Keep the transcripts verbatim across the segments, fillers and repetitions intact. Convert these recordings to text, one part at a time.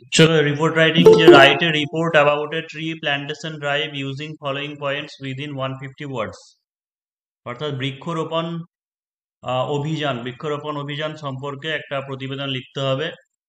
চলো report writing, যে write a report about a tree plantation drive using following points within one fifty words. অর্থাৎ বৃক্ষরোপণ আহ, অভিযান বৃক্ষরোপণ অভিযান সম্পর্কে একটা প্রতিবেদন লিখতে হবে।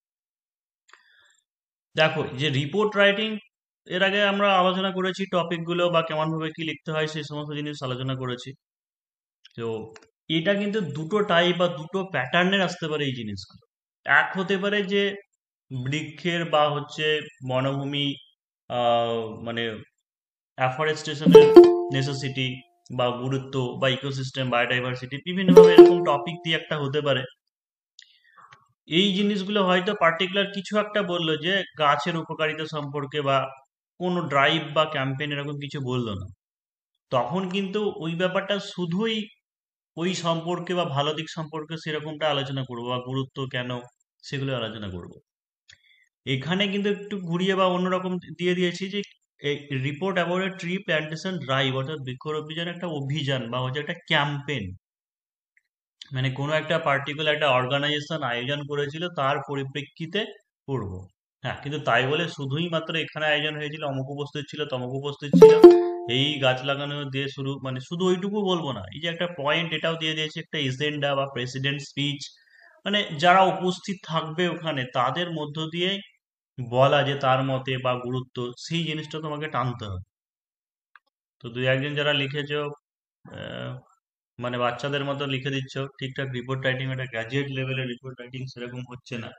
দেখো, যে রিপোর্ট রাইটিং, এর আগে আমরা আলোচনা করেছি টপিকগুলো বা কেমন ভাবে কি লিখতে হয় সেই সমস্ত জিনিস আলোচনা করেছি। তো এটা কিন্তু দুটো টাইপ বা দুটো প্যাটার্নের আসতে পারে এই জিনিসগুলো। এক হতে পারে যে বৃক্ষের বা হচ্ছে বনভূমি, আহ, মানে অ্যাফরেস্টেশনের নেসেসিটি বা গুরুত্ব বা ইকোসিস্টেম বায়োডাইভার্সিটি বিভিন্নভাবে এরকম টপিক দিয়ে একটা হতে পারে। এই জিনিসগুলো হয়তো পার্টিকুলার কিছু একটা বললো যে গাছের উপকারিতা সম্পর্কে বা কোনো ড্রাইভ বা ক্যাম্পেইন এরকম কিছু বললো না, তখন কিন্তু ওই ব্যাপারটা শুধুই ওই সম্পর্কে বা ভালো দিক সম্পর্কে সেরকমটা আলোচনা করবো বা গুরুত্ব কেন সেগুলো আলোচনা করব। এখানে কিন্তু একটু ঘুরিয়ে বা অন্যরকম দিয়ে দিয়েছি যে report about a tree plantation drive, অর্থাৎ বৃক্ষরোপণ একটা অভিযান বা হচ্ছে একটা ক্যাম্পেন, মানে কোনো একটা পার্টিকুলার একটা অর্গানাইজেশন আয়োজন করেছিল তার পরিপ্রেক্ষিতে করব। হ্যাঁ, কিন্তু তাই বলে শুধুই মাত্র এখানে আয়োজন হয়েছিল, অমুক উপস্থিত ছিল তমুক উপস্থিত ছিল, এই গাছ লাগানো দিয়ে শুরু, মানে শুধু ওইটুকু বলবো না, এই যে একটা পয়েন্ট এটাও দিয়ে দিয়েছে, একটা এজেন্ডা বা প্রেসিডেন্ট স্পিচ, মানে যারা উপস্থিত থাকবে ওখানে তাদের মধ্য দিয়ে বলা যে তার মতে বা গুরুত্ব, সেই জিনিসটা তোমাকে টানতে হবে। তো দুই একজন যারা লিখেছো, আহ, মানে বাচ্চাদের মতো লিখে দিচ্ছ ঠিকঠাক রিপোর্ট রাইটিং, একটা গ্র্যাজুয়েট লেভেলের রিপোর্ট রাইটিং সেরকম হচ্ছে না।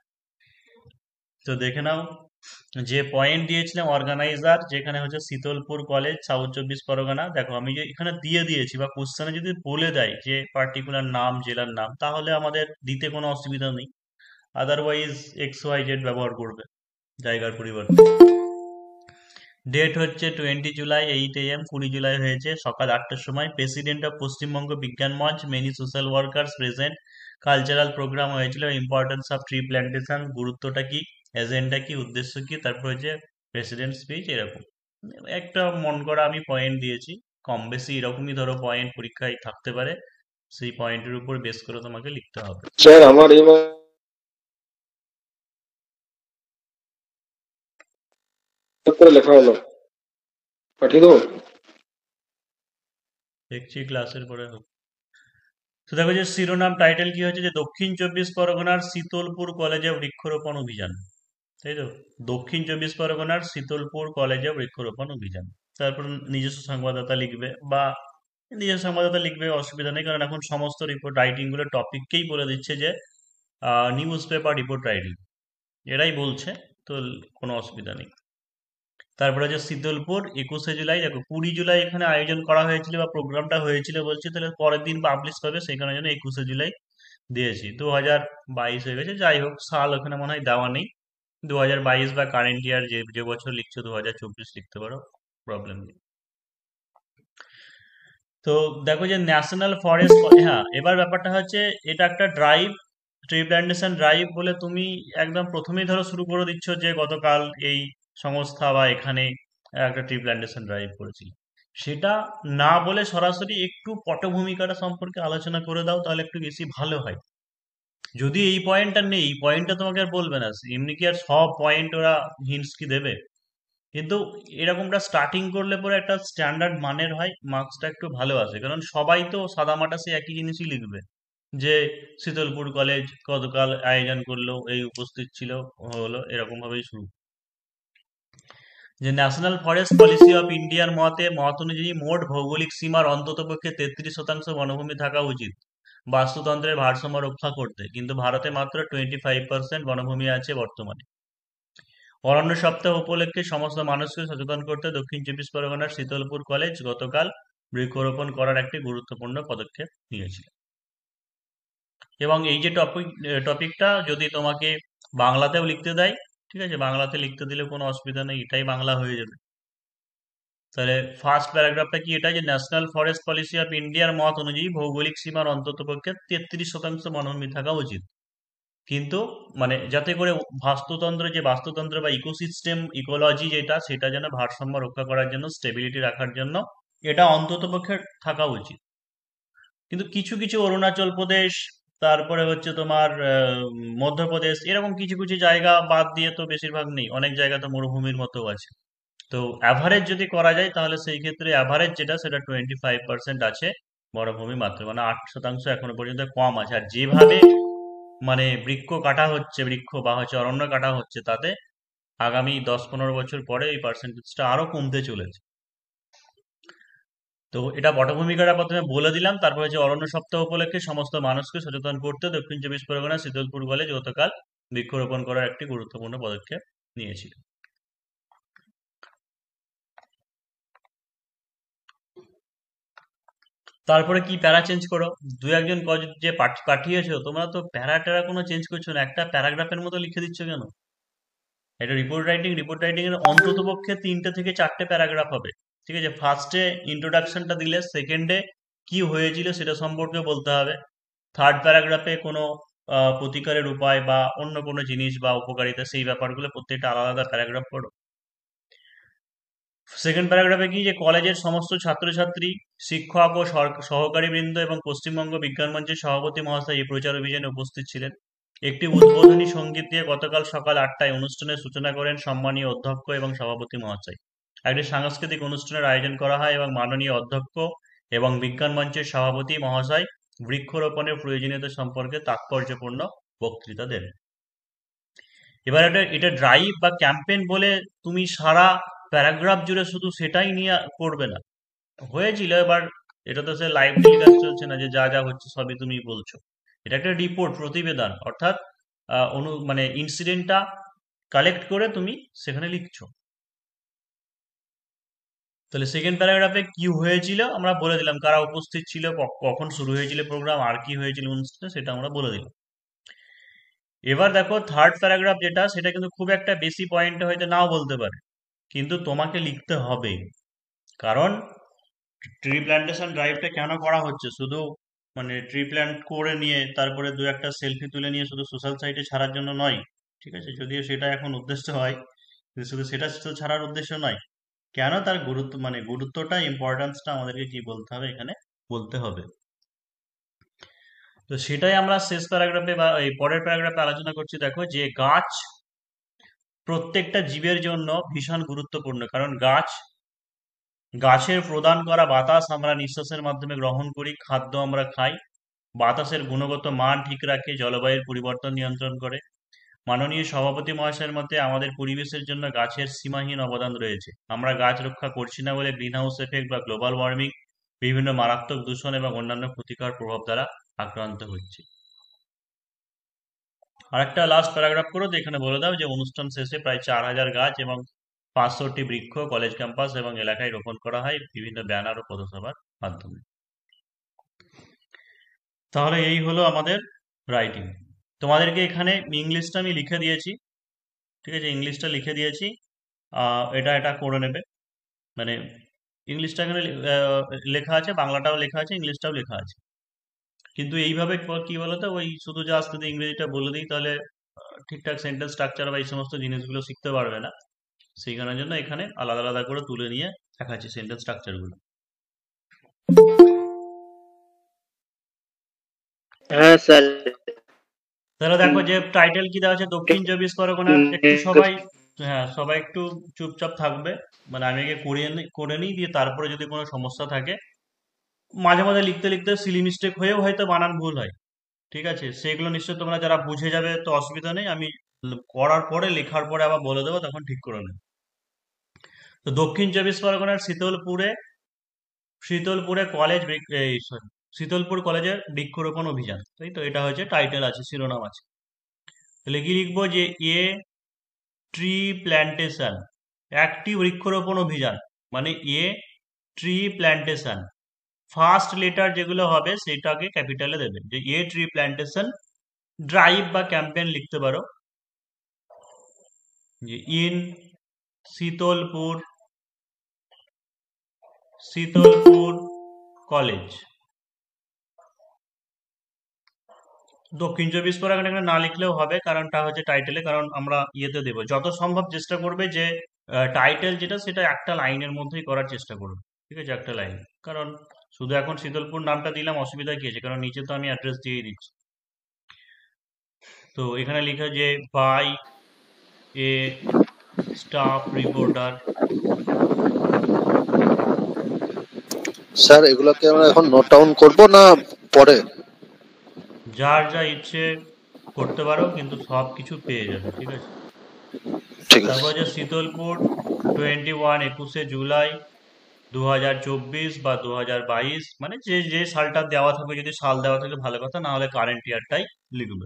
তো দেখে নাও, যে পয়েন্ট দিয়েছিলাম অর্গানাইজার, যেখানে হচ্ছে শীতলপুর কলেজ, সাউথ চব্বিশ পরগনা। দেখো আমি যে এখানে দিয়ে দিয়েছি বা কোশ্চেনে যদি বলে দেয় যে পার্টিকুলার নাম, জেলার নাম, তাহলে আমাদের দিতে কোনো অসুবিধা নেই। আদারওয়াইজ এক্স ওয়াই জেড ব্যবহার করবে জায়গার পরিবর্তে। ডেট হচ্ছে twenty July, eight A M, কুড়ি জুলাই হয়েছে সকাল আটটার সময়। President of Paschimbanga Bigyan Mancha, many social workers present, cultural programme হয়েছিল, ইম্পর্টেন্স অফ ট্রি প্ল্যান্টেশন, গুরুত্বটা কি, এজেন্ডা কি, উদ্দেশ্য কি, তারপর হচ্ছে প্রেসিডেন্ট স্পিচ, এরকম একটা মন করা আমি পয়েন্ট দিয়েছি। কম বেশি এরকমই ধরো পয়েন্ট পরীক্ষায় থাকতে পারে, সেই পয়েন্টের উপর বেস করে তোমাকে লিখতে হবে। স্যার আমার এই মাসে করে লেখা হলো, পাঠিয়ে দেবো। দেখছি ক্লাসের পরে হবে। তো দেখো যে শিরোনাম টাইটেল কি হচ্ছে, যে দক্ষিণ চব্বিশ পরগনার শীতলপুর কলেজে বৃক্ষরোপণ অভিযান, তাই তো? দক্ষিণ চব্বিশ পরগনার শীতলপুর কলেজে বৃক্ষরোপণ অভিযান। তারপর নিজস্ব সংবাদদাতা লিখবে বা নিজস্ব সংবাদদাতা লিখবে, অসুবিধা নেই, কারণ এখন সমস্ত রিপোর্ট রাইটিং গুলো টপিককেই বলে দিচ্ছে যে নিউজ পেপার রিপোর্ট রাইটিং, এরাই বলছে। তো কোনো অসুবিধা নেই। তারপরে যে শীতলপুর, একুশে জুলাই, দেখো কুড়ি জুলাই এখানে আয়োজন করা হয়েছিল বা প্রোগ্রামটা হয়েছিল বলছি, তাহলে পরের দিন পাবলিশ হবে, সেখানে যেন একুশে জুলাই দিয়েছি। দু হাজার বাইশ হয়ে গেছে, যাই হোক সাল ওখানে মনে হয় দেওয়া নেই। দু হাজার বাইশ বা কারেন্ট ইয়ার যে যে বছর লিখছো দু হাজার চব্বিশ লিখতে পারো, প্রবলেম নেই। তো দেখো যে ন্যাশনাল ফরেস্ট, হ্যাঁ এবার ব্যাপারটা হচ্ছে এটা একটা ড্রাইভ, ট্রি প্ল্যান্টেশন ড্রাইভ বলে তুমি একদম প্রথমেই ধরো শুরু করে দিচ্ছ যে গতকাল এই সংস্থা বা এখানে একটা ট্রি প্ল্যান্টেশন ড্রাইভ করেছিল। সেটা না বলে সরাসরি একটু পটভূমিকাটা সম্পর্কে আলোচনা করে দাও, তাহলে একটু বেশি ভালো হয়। যদি এই পয়েন্টটা নেই, এই পয়েন্টটা তোমাকে আর বলবে না, এমনি কি আর সব পয়েন্ট ওরা হিন্টস কি দেবে? কিন্তু এরকমটা স্টার্টিং করলে পরে একটা স্ট্যান্ডার্ড মানের হয়, মার্কসটা একটু ভালো আসে, কারণ সবাই তো সাদামাটা সে একই জিনিসই লিখবে, যে শীতলপুর কলেজ গতকাল আয়োজন করলো, এই উপস্থিত ছিল, হলো, এরকম ভাবেই শুরু। যে ন্যাশনাল ফরেস্ট পলিসি অফ ইন্ডিয়ার মতে, মত অনুযায়ী মোট ভৌগোলিক সীমার অন্ততপক্ষে তেত্রিশ শতাংশ বনভূমি থাকা উচিত বাস্তুতন্ত্রের ভারসাম্য রক্ষা করতে, কিন্তু ভারতে মাত্র টোয়েন্টি ফাইভ পার্সেন্ট বনভূমি আছে বর্তমানে। অরণ্য সপ্তাহ উপলক্ষে সমস্ত মানুষকে সচেতন করতে দক্ষিণ চব্বিশ পরগনার শীতলপুর কলেজ গতকাল বৃক্ষরোপণ করার একটি গুরুত্বপূর্ণ পদক্ষেপ নিয়েছিল। এবং এই যে টপিক টপিকটা যদি তোমাকে বাংলাতেও লিখতে দেয়, ঠিক আছে, বাংলাতে লিখতে দিলে কোনো অসুবিধা নেই, এটাই বাংলা হয়ে যাবে। তাহলে ফার্স্ট প্যারাগ্রাফটা কি, এটা যে ন্যাশনাল ফরেস্ট পলিসি অফ ইন্ডিয়ার মত অনুযায়ী ভৌগোলিক সীমার অন্ততপক্ষে তেত্রিশ শতাংশ বনভূমি থাকা উচিত, কিন্তু মানে যাতে করে বাস্তুতন্ত্র, যে বাস্তুতন্ত্র বা ইকোসিস্টেম ইকোলজি যেটা, সেটা যেন ভারসাম্য রক্ষা করার জন্য, স্টেবিলিটি রাখার জন্য এটা অন্তত পক্ষে থাকা উচিত। কিন্তু কিছু কিছু অরুণাচল প্রদেশ, তারপরে হচ্ছে তোমার আহ, মধ্যপ্রদেশ, এরকম কিছু কিছু জায়গা বাদ দিয়ে তো বেশিরভাগ নেই, অনেক জায়গা তো মরুভূমির মতো আছে। তো অ্যাভারেজ যদি করা যায় তাহলে সেই ক্ষেত্রে অ্যাভারেজ যেটা সেটা টোয়েন্টি ফাইভ পার্সেন্ট আছে মরুভূমি মাত্র, মানে আট শতাংশ এখনো পর্যন্ত কম আছে। আর যেভাবে মানে বৃক্ষ কাটা হচ্ছে, বৃক্ষ বা হচ্ছে অরণ্য কাটা হচ্ছে, তাতে আগামী দশ পনেরো বছর পরে এই পার্সেন্টেজটা আরো কমতে চলেছে। তো এটা পটভূমিকাটা প্রথমে বলে দিলাম। তারপরে যে অরণ্য সপ্তাহ উপলক্ষে সমস্ত মানুষকে সচেতন করতে দক্ষিণ চব্বিশ পরগনা শীতলপুর কলেজ গতকাল বৃক্ষরোপণ করার একটি গুরুত্বপূর্ণ পদক্ষেপ নিয়েছিল। তারপরে কি প্যারা চেঞ্জ করো, দু একজন ক- যে পাঠ- পাঠিয়েছো, তোমরা তো প্যারা ট্যারা কোনো চেঞ্জ করছো না, একটা প্যারাগ্রাফের মতো লিখে দিচ্ছ কেন? এটা রিপোর্ট রাইটিং, রিপোর্ট রাইটিং এর অন্তত পক্ষে তিনটে থেকে চারটে প্যারাগ্রাফ হবে। ঠিক আছে, ফার্স্টে ইন্ট্রোডাকশনটা দিলে, সেকেন্ডে কি হয়েছিল সেটা সম্পর্কে বলতে হবে, থার্ড প্যারাগ্রাফে কোনো আহ, প্রতিকারের উপায় বা অন্য কোনো জিনিস বা উপকারিতা, সেই ব্যাপারগুলো প্রত্যেকটা আলাদা আলাদা প্যারাগ্রাফ করো। সেকেন্ড প্যারাগ্রাফে কি, যে কলেজের সমস্ত ছাত্রছাত্রী, শিক্ষক ও সর- সহকারী বৃন্দ এবং পশ্চিমবঙ্গ বিজ্ঞান মঞ্চের সভাপতি মহাশয় এই প্রচার অভিযানে উপস্থিত ছিলেন। একটি উদ্বোধনী সঙ্গীত দিয়ে গতকাল সকাল আটটায় অনুষ্ঠানের সূচনা করেন সম্মানীয় অধ্যক্ষ এবং সভাপতি মহাশয়। একটি সাংস্কৃতিক অনুষ্ঠানের আয়োজন করা হয় এবং মাননীয় অধ্যক্ষ এবং বিজ্ঞান মঞ্চের সভাপতি মহাশয় বৃক্ষরোপণের প্রয়োজনীয়তা সম্পর্কে তাৎপর্যপূর্ণ বক্তৃতা দেন। এবার এটা এটা ড্রাইভ বা ক্যাম্পেইন বলে তুমি সারা প্যারাগ্রাফ জুড়ে শুধু সেটাই নিয়ে করবে না। হয়েছিল এবার, এটা তো সে লাইভ টেলিকাস্ট চলছে না যে যা যা হচ্ছে সবই তুমি বলছো। এটা একটা রিপোর্ট, প্রতিবেদন, অর্থাৎ আহ, অনু মানে ইনসিডেন্টটা কালেক্ট করে তুমি সেখানে লিখছো। তাহলে সেকেন্ড প্যারাগ্রাফে কি হয়েছিল আমরা বলে দিলাম, কারা উপস্থিত ছিল, ক- কখন শুরু হয়েছিল প্রোগ্রাম, আর কি হয়েছিল অনুষ্ঠানে, সেটা আমরা বলে দিলাম। এবার দেখো থার্ড প্যারাগ্রাফ যেটা, সেটা কিন্তু খুব একটা বেশি পয়েন্টে হয়তো নাও বলতে পারে, কিন্তু তোমাকে লিখতে হবে। কারণ ট্রি প্ল্যান্টেশন ড্রাইভটা কেন করা হচ্ছে, শুধু মানে ট্রি প্ল্যান্ট করে নিয়ে তারপরে দু একটা সেলফি তুলে নিয়ে শুধু সোশ্যাল সাইটে ছাড়ার জন্য নয়। ঠিক আছে, যদিও সেটা এখন উদ্দেশ্য হয়, কিন্তু শুধু সেটা শুধু ছাড়ার উদ্দেশ্য নয়। কেন, তার গুরুত্ব মানে গুরুত্বটা, ইম্পর্টেন্সটা আমাদেরকে কি বলতে হবে এখানে, বলতে হবে। তো সেটাই আমরা শেষ প্যারাগ্রাফে বা এই পরের প্যারাগ্রাফে আলোচনা করছি। দেখো যে গাছ প্রত্যেকটা জীবের জন্য ভীষণ গুরুত্বপূর্ণ, কারণ গাছ গাছের প্রদান করা বাতাস আমরা নিঃশ্বাসের মাধ্যমে গ্রহণ করি, খাদ্য আমরা খাই, বাতাসের গুণগত মান ঠিক রাখে, জলবায়ুর পরিবর্তন নিয়ন্ত্রণ করে। মাননীয় সভাপতি মহাশয়ের মতে আমাদের পরিবেশের জন্য গাছের সীমাহীন অবদান রয়েছে। আমরা গাছ রক্ষা করছি না বলে গ্রিন হাউস এফেক্ট বা গ্লোবাল ওয়ার্মিং, বিভিন্ন মারাত্মক দূষণ এবং অন্যান্য ক্ষতিকর প্রভাব দ্বারা আক্রান্ত হচ্ছে। আরেকটা লাস্ট প্যারাগ্রাফ করো, যেখানে বলে দাও যে অনুষ্ঠান শেষে প্রায় চার হাজার গাছ এবং পাঁচশোটি বৃক্ষ কলেজ ক্যাম্পাস এবং এলাকায় রোপণ করা হয় বিভিন্ন ব্যানার ও পথসভার মাধ্যমে। তাহলে এই হলো আমাদের রাইটিং। তোমাদেরকে এখানে ইংলিশটা আমি লিখে দিয়েছি। ঠিক আছে, ইংলিশটা লিখে দিয়েছি। আহ, এটা এটা করে নেবে, মানে ইংলিশটা এখানে আহ, লেখা আছে, বাংলাটাও লেখা আছে, ইংলিশটাও লেখা আছে। কিন্তু এইভাবে ক- কি বলতো, ওই শুধু জাস্ট যদি ইংরেজিটা বলে দিই তাহলে আহ, ঠিকঠাক সেন্টেন্স স্ট্রাকচার বা এই সমস্ত জিনিসগুলো শিখতে পারবে না। সেইখানের জন্য এখানে আলাদা আলাদা করে তুলে নিয়ে দেখাচ্ছি সেন্টেন্স স্ট্রাকচারগুলো। হ্যাঁ স্যার। তাহলে দেখো যে টাইটেল কি দেওয়া আছে, দক্ষিণ চব্বিশ পরগনার, একটু সবাই, হ্যাঁ সবাই একটু চুপচাপ থাকবে। মানে আমি আগে করে নি- করে নিই, দিয়ে তারপরে যদি কোনো সমস্যা থাকে, মাঝে মাঝে লিখতে লিখতে সিলি মিস্টেক হয়েও হয়তো বানান ভুল হয়। ঠিক আছে, সেগুলো নিশ্চয়ই তোমরা যারা বুঝে যাবে তো অসুবিধা নেই, আমি ল- করার পরে লেখার পরে আবার বলে দেবো, তখন ঠিক করে নেবে। তো দক্ষিণ চব্বিশ পরগনার শীতলপুরে শীতলপুরে কলেজ বৃক্ষ- এই সরি শীতলপুর কলেজের বৃক্ষরোপণ অভিযান, তাই তো, এটা হচ্ছে টাইটেল আছে, শিরোনাম আছে। তাহলে কি লিখবো, যে এ ট্রি প্ল্যান্টেশন, একটি বৃক্ষরোপণ অভিযান, মানে a tree plantation. First letter যেগুলো হবে সেটাকে ক্যাপিটালে দেবে, যে এ ট্রি প্ল্যান্টেশন ড্রাইভ বা ক্যাম্পেইন লিখতে পারো, যে ইন শীতলপুর শীতলপুর কলেজ, দক্ষিণ চব্বিশ পরগনা এখানে না লিখলেও হবে, কারণটা হচ্ছে টাইটেলে, কারণ আমরা ইয়েতে দেবো, যত সম্ভব চেষ্টা করবে যে টাইটেল যেটা সেটা একটা লাইনের মধ্যেই করার চেষ্টা করবে। ঠিক আছে, একটা লাইন। কারণ শুধু এখন শীতলপুর নামটা দিলাম, অসুবিধা কি আছে, কারণ নিচে তো আমি অ্যাড্রেস দিয়ে দিচ্ছি। তো এখানে লিখা যে by a staff reporter. Sir এগুলোকে আমরা এখন নোট ডাউন করব না পরে? যার যা ইচ্ছে করতে পারো, কিন্তু সব কিছু পেয়ে যাবে, ঠিক আছে। ঠিক আছে। তারপর যে শীতলপুর টোয়েন্টি ওয়ান একুশে জুলাই দু হাজার চব্বিশ বা দু হাজার বাইশ, মানে যে যে সালটা দেওয়া থাকবে, যদি সাল দেওয়া থাকে ভালো কথা, না হলে কারেন্ট ইয়ারটাই লিখবে।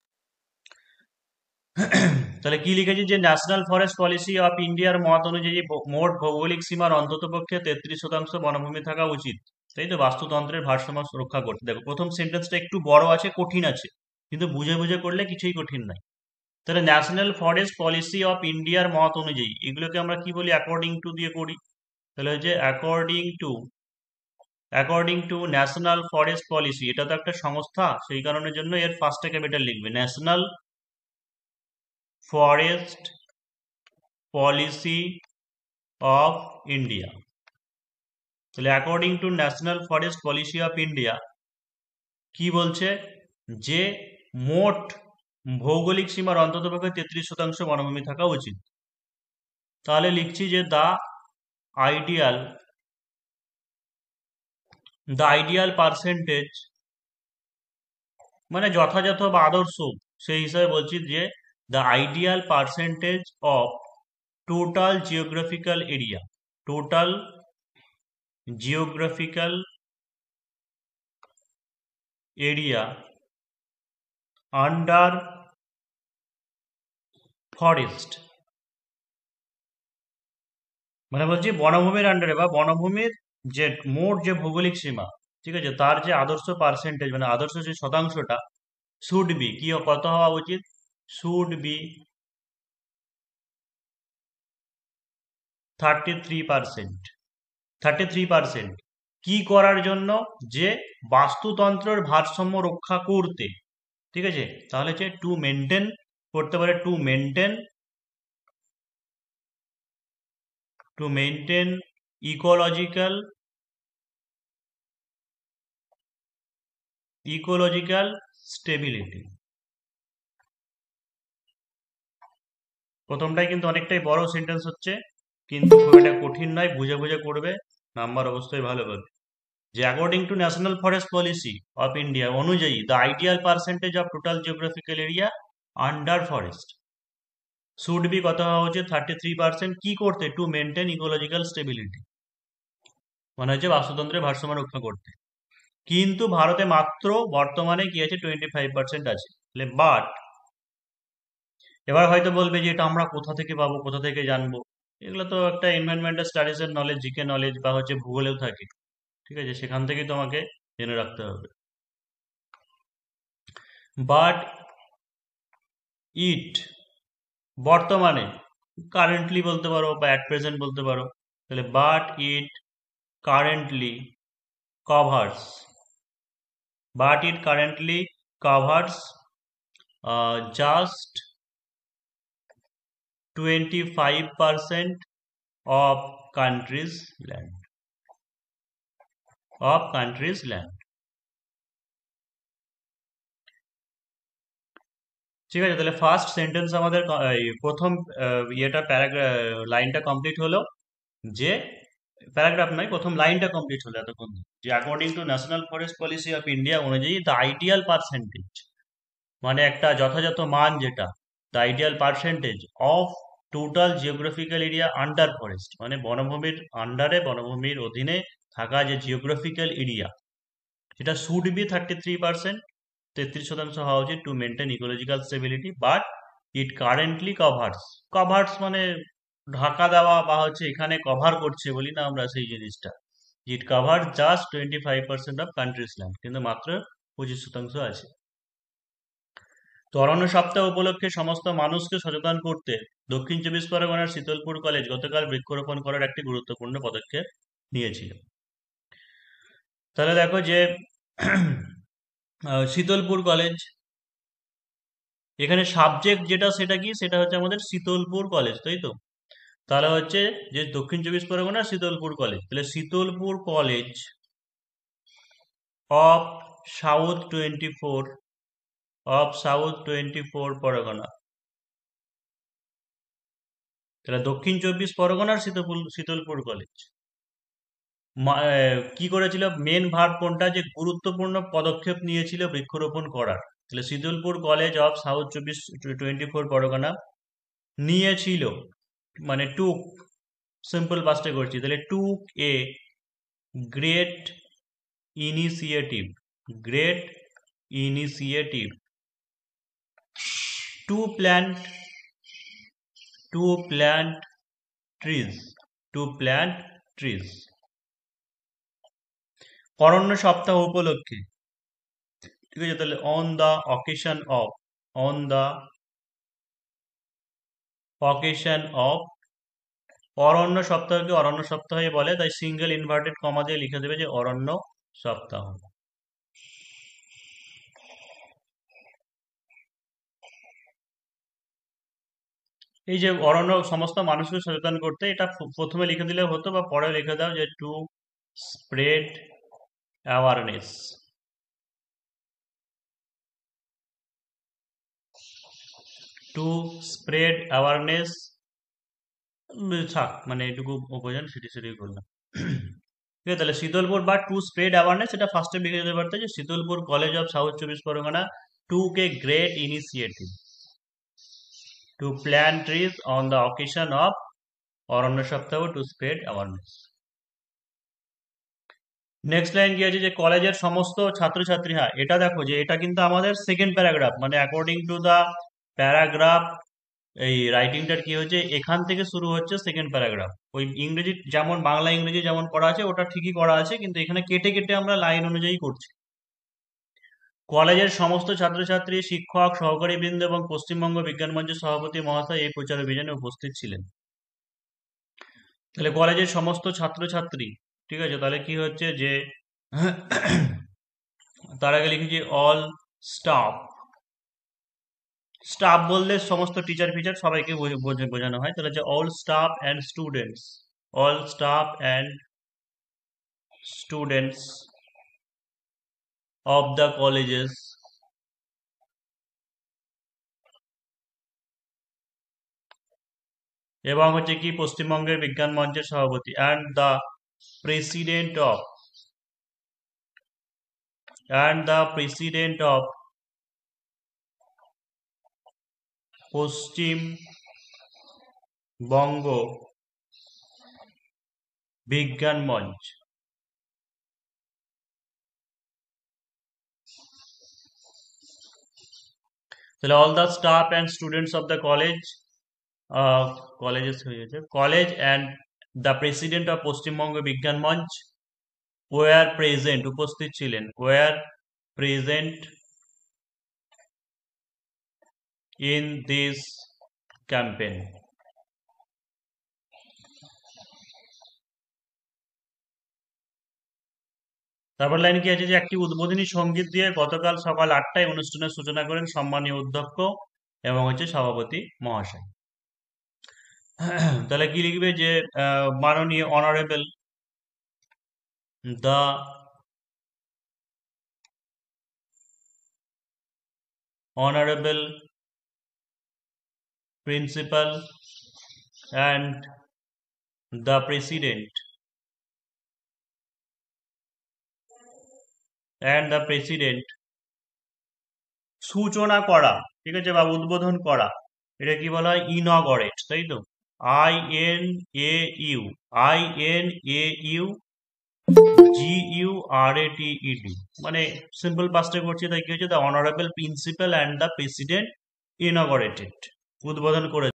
তাহলে কি লিখেছি যে ন্যাশনাল ফরেস্ট পলিসি অফ ইন্ডিয়ার মত অনুযায়ী ভ- মোট ভৌগোলিক সীমার অন্ততপক্ষে তেত্রিশ শতাংশ বনভূমি থাকা উচিত, তাই তো, বাস্তুতন্ত্রের ভারসাম্য রক্ষা করতে। দেখো প্রথম সেন্টেন্সটা একটু বড় আছে, কঠিন আছে, কিন্তু বুঝে বুঝে করলে কিছুই কঠিন নাই। তাহলে ন্যাশনাল ফরেস্ট পলিসি অফ ইন্ডিয়ার মত অনুযায়ী, এগুলোকে আমরা কি বলি, অ্যাকর্ডিং টু দিয়ে করি। তাহলে হচ্ছে according to, according to national forest policy, এটা তো একটা সংস্থা, সেই কারণের জন্য এর ফার্স্টে ক্যাপিটাল লিখবে, national forest policy of India. তাহলে according to national forest policy of India কি বলছে, যে মোট ভৌগোলিক সীমার অন্ততপক্ষে তেত্রিশ শতাংশ বনভূমি থাকা উচিত। তাহলে লিখছি যে the ideal, the ideal percentage, মানে যথাযথ বা আদর্শ, সেই হিসাবে বলছি যে the ideal percentage of total geographical area, total geographical area under forest, মানে বলছি বনভূমির আন্ডারে বা বনভূমির যে মোট যে ভৌগোলিক সীমা, ঠিক আছে, তার যে আদর্শ পার্সেন্টেজ, মানে আদর্শ যে শতাংশটা, শুড বি কি, কত হওয়া উচিত, should be thirty three percent. Thirty three percent কি করার জন্য, যে বাস্তুতন্ত্রের ভারসাম্য রক্ষা করতে, ঠিক আছে। তাহলে হচ্ছে টু মেনটেন, করতে পারে to maintain, to maintain ecological, ecological stability. প্রথমটাই কিন্তু অনেকটাই বড় সেন্টেন্স হচ্ছে, কিন্তু খুব একটা কঠিন নয়, বুঝে বুঝে করবে, নাম্বার অবশ্যই ভালো পাবে। যে according to national forest policy of India অনুযায়ী the ideal percentage of total geographical area under forest should be, কত হওয়া উচিত, থার্টি থ্রি পার্সেন্ট। কি করতে, টু মেনটেন ইকোলজিক্যাল স্টেবিলিটি, মানে হচ্ছে বাস্তুতন্ত্রের ভারসাম্য রক্ষা করতে। কিন্তু ভারতে মাত্র বর্তমানে কি আছে, টোয়েন্টি ফাইভ পার্সেন্ট আছে। বাট এবার হয়তো বলবে যে এটা আমরা কোথা থেকে পাবো, কোথা থেকে জানবো, এগুলো তো একটা এনভায়রনমেন্টাল স্টাডিজ এর নলেজ, জিকে নলেজ বা হচ্ছে ভূগোলেও থাকে, ঠিক আছে, সেখান থেকেই তোমাকে জেনে রাখতে হবে। বাট ইট, বর্তমানে, কারেন্টলি বলতে পারো বা অ্যাট প্রেজেন্ট বলতে পারো। তাহলে but it currently covers, but it currently covers just twenty five percent of country's land, of country's land, ঠিক আছে। তাহলে ফার্স্ট সেন্টেন্স আমাদের ক- এই প্রথম আহ, ইয়েটা প্যারাগ্রাফ, লাইনটা কমপ্লিট হলো, যে প্যারাগ্রাফ নয়, প্রথম লাইনটা কমপ্লিট হলো এতক্ষণ ধরে। যে according to national forest policy of India অনুযায়ী দ্য আইডিয়াল পার্সেন্টেজ, মানে একটা যথাযথ মান যেটা, the ideal percentage of total geographical area under forest, মানে বনভূমির আন্ডারে, বনভূমির অধীনে থাকা যে জিওগ্রাফিক্যাল এরিয়া, সেটা should be thirty three percent, তেত্রিশ শতাংশ হওয়া উচিত, to maintain ecological stability. But it currently covers, covers মানে ঢাকা দেওয়া, বা হচ্ছে এখানে কভার করছে বলি না আমরা সেই জিনিসটা, it cover just twenty five percent of country's land, কিন্তু মাত্র পঁচিশ শতাংশ আছে। তো অরণ্য সপ্তাহ উপলক্ষে সমস্ত মানুষকে সচেতন করতে দক্ষিণ চব্বিশ পরগনার শীতলপুর কলেজ গতকাল বৃক্ষরোপণ করার একটি গুরুত্বপূর্ণ পদক্ষেপ নিয়েছিল। তাহলে দেখো যে আহ, শীতলপুর কলেজ, এখানে সাবজেক্ট যেটা সেটা কি, সেটা হচ্ছে আমাদের শীতলপুর কলেজ, তাই তো। তাহলে হচ্ছে যে দক্ষিণ চব্বিশ পরগনা শীতলপুর কলেজ, তাহলে Sitalpur college of south twenty four of south twenty four Pargana. তাহলে দক্ষিণ চব্বিশ পরগনার শীতলপুর শীতলপুর কলেজ কি করেছিল, মেন ভার্ব কোনটা, যে গুরুত্বপূর্ণ পদক্ষেপ নিয়েছিল বৃক্ষরোপণ করার। তাহলে শীতলপুর কলেজ অফ সাউথ চব্বিশ টোয়েন্টি ফোর পরগনা নিয়েছিল, মানে টুক, সিম্পল পাস্টে করছি, তাহলে took a great initiative, great initiative to plant to plant trees, to plant trees. Aranya Saptah উপলক্ষে, ঠিক আছে, তাহলে on the occasion of, on the occasion of, অরণ্য সপ্তাহকে অরণ্য সপ্তাহে বলে, তাই সিঙ্গেল ইনভার্টেড কমা দিয়ে লিখে দেবে যে অরণ্য সপ্তাহ। এই যে অরণ্য সমস্ত মানুষকে সচেতন করতে, এটা প্রথমে লিখে দিলে হতো বা পরে লিখে দাও যে to spread awareness, to spread awareness থাক, মানে এটুকু বোঝেন, সেটি সেটি করলাম। ঠিক আছে, তাহলে শীতলপুর বা টু স্প্রেড অ্যাওয়ারনেস, এটা ফার্স্টে লিখে দিতে পারতো যে Shitalpur college of south Chabbish Pargana took great initiative to plant trees on the occasion of Aranya Saptah to spread awareness. Next line কি আছে, যে কলেজের সমস্ত ছাত্রছাত্রী, হ্যাঁ এটা দেখো যে এটা কিন্তু আমাদের সেকেন্ড প্যারাগ্রাফ, মানে অ্যাকর্ডিং টু দ্য প্যারাগ্রাফ এই রাইটিংটার কি হচ্ছে, এখান থেকে শুরু হচ্ছে সেকেন্ড প্যারাগ্রাফ। ওই ইংরেজি যেমন বাংলা ইংরেজি যেমন করা আছে ওটা ঠিকই করা আছে, কিন্তু এখানে কেটে কেটে আমরা লাইন অনুযায়ী করছি। কলেজের সমস্ত ছাত্রছাত্রী, শিক্ষক, সহকারী বৃন্দ এবং পশ্চিমবঙ্গ বিজ্ঞান মঞ্চের সভাপতি মহাশয় এই প্রচার অভিযানে উপস্থিত ছিলেন। তাহলে কলেজের সমস্ত ছাত্রছাত্রী, ঠিক আছে, তাহলে কি হচ্ছে যে তার আগে লিখেছি অল স্টাফ, স্টাফ বললে সমস্ত টিচার ফিচার সবাইকে বোঝানো হয়, তাহলে যে all staff and students, all staff and students of the colleges এবং হচ্ছে কি পশ্চিমবঙ্গের বিজ্ঞান মঞ্চের সভাপতি and the president of and the president of Paschimbanga Bigyan Mancha. তাহলে all the staff and students of the college, colleges হয়ে গেছে, college and the president of Paschimbanga Bigyan Mancha were present, উপস্থিত ছিলেন, were present in this campaign. তারপর লাইন কি আছে, যে একটি উদ্বোধনী সঙ্গীত দিয়ে গতকাল সকাল আটটায় অনুষ্ঠানের সূচনা করেন সম্মানীয় অধ্যক্ষ এবং হচ্ছে সভাপতি মহাশয়। তাহলে কি লিখবে, যে মাননীয় honourable the honorable principal and the president and the president সূচনা করা, ঠিক আছে, বা উদ্বোধন করা, এটা কি বলা হয়, ইনগরেট, তাই তো, I N A U, I N A U G U R A T E D, মানে সিম্পল পাস্টে করছি, তাই কি হচ্ছে, the honourable principal and the president inaugurated, উদ্বোধন করে